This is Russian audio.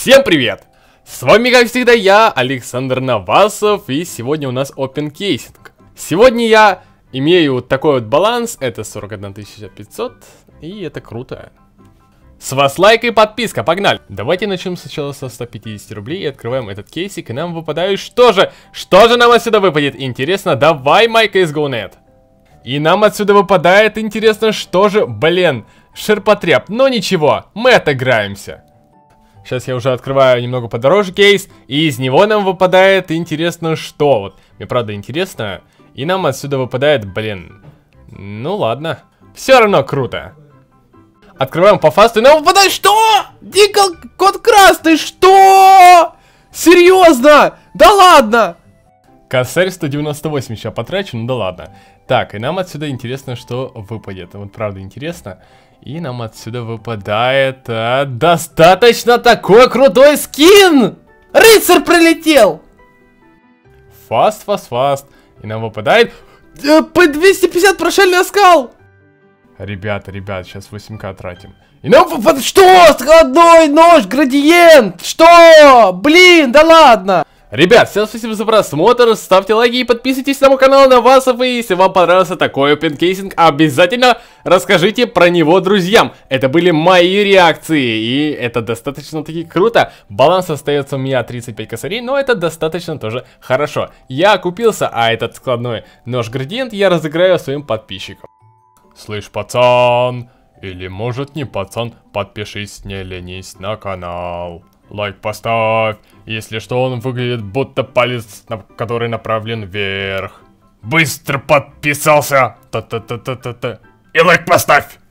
Всем привет! С вами, как всегда, я, Александр Новасов, и сегодня у нас опенкейсинг. Сегодня я имею вот такой вот баланс, это 41 500, и это круто. С вас лайк и подписка, погнали! Давайте начнем сначала со 150 рублей и открываем этот кейсик, и нам выпадает что же нам отсюда выпадет? Интересно, давай, MyCSGO.net. И нам отсюда выпадает, интересно, что же, блин, ширпотреб, но ничего, мы отыграемся. Сейчас я уже открываю немного подороже кейс, и из него нам выпадает, интересно, что. Вот, мне правда интересно, и нам отсюда выпадает, блин, ну ладно, все равно круто. Открываем по фасту, и нам выпадает что? Дикл код красный, что? Серьезно? Да ладно? Косарь 198 сейчас потрачу, ну да ладно. Так, и нам отсюда интересно, что выпадет. Вот правда интересно. И нам отсюда выпадает достаточно такой крутой скин! Рыцарь прилетел! Фаст. И нам выпадает по 250 прошельный оскал! Ребята, сейчас 8к тратим. И нам выпадает что? Складной нож, градиент! Что? Блин, да ладно! Ребят, всем спасибо за просмотр, ставьте лайки и подписывайтесь на мой канал Новасов, и если вам понравился такой опенкейсинг, обязательно расскажите про него друзьям. Это были мои реакции, и это достаточно таки круто. Баланс остается у меня 35 косарей, но это достаточно тоже хорошо. Я купился, а этот складной нож-градиент я разыграю своим подписчикам. Слышь, пацан, или может не пацан, подпишись, не ленись на канал. Лайк поставь, если что, он выглядит будто палец, который направлен вверх. Быстро подписался! Та-та-та-та-та-та. И лайк поставь!